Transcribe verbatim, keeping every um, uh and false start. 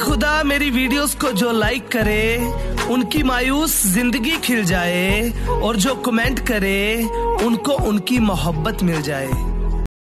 खुदा मेरी वीडियोस को जो लाइक करे उनकी मायूस जिंदगी खिल जाए, और जो कमेंट करे उनको उनकी मोहब्बत मिल जाए।